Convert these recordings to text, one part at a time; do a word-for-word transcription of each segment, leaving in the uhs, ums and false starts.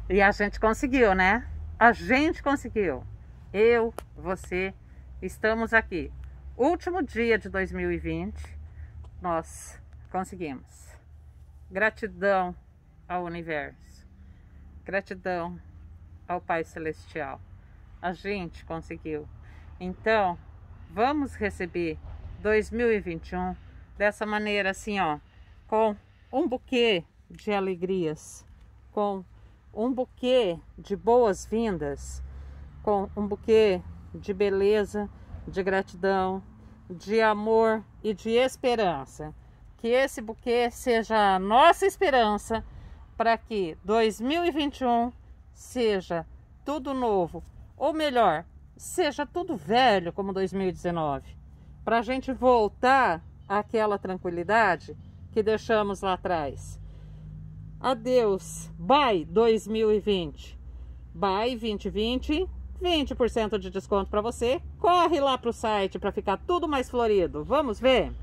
E a gente conseguiu, né? A gente conseguiu. Eu, você, estamos aqui. Último dia de dois mil e vinte, nós conseguimos. Gratidão ao universo. Gratidão ao Pai Celestial. A gente conseguiu. Então, vamos receber dois mil e vinte e um dessa maneira assim, ó, com um buquê de alegrias, com um buquê de boas-vindas, com um buquê de beleza, de gratidão, de amor e de esperança. Que esse buquê seja a nossa esperança para que dois mil e vinte e um seja tudo novo, ou melhor, seja tudo velho como dois mil e dezenove, para a gente voltar àquela tranquilidade que deixamos lá atrás. Adeus, bye dois mil e vinte, bye vinte e vinte, vinte por cento de desconto para você. Corre lá para o site para ficar tudo mais florido. Vamos ver?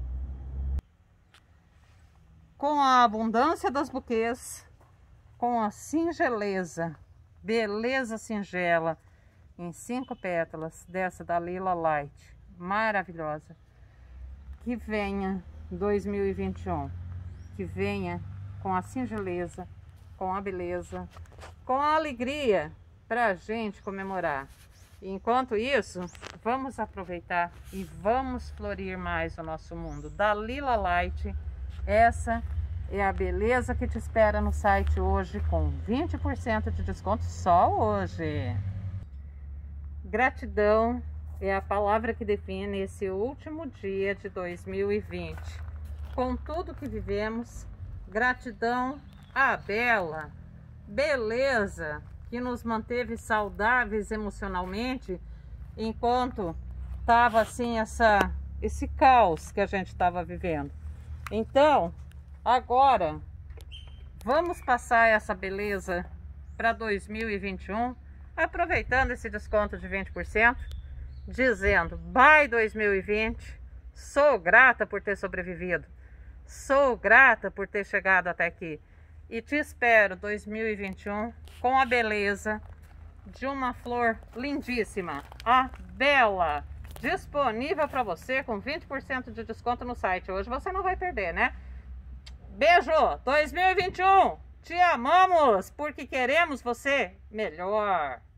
Com a abundância das buquês, com a singeleza, beleza singela, em cinco pétalas dessa da Lila Light, maravilhosa. Que venha dois mil e vinte e um, que venha com a singeleza, com a beleza, com a alegria para a gente comemorar. E enquanto isso, vamos aproveitar e vamos florir mais o nosso mundo. Da Lila Light, essa é a beleza que te espera no site hoje com vinte por cento de desconto só hoje. Gratidão é a palavra que define esse último dia de dois mil e vinte. Com tudo que vivemos, gratidão à bela beleza que nos manteve saudáveis emocionalmente enquanto estava assim essa, esse caos que a gente estava vivendo. Então, agora, vamos passar essa beleza para dois mil e vinte e um, aproveitando esse desconto de vinte por cento, dizendo, bye dois mil e vinte, sou grata por ter sobrevivido, sou grata por ter chegado até aqui. E te espero dois mil e vinte e um com a beleza de uma flor lindíssima, a Bela, disponível para você com vinte por cento de desconto no site. Hoje você não vai perder, né? Beijo! dois mil e vinte e um! Te amamos porque queremos você melhor!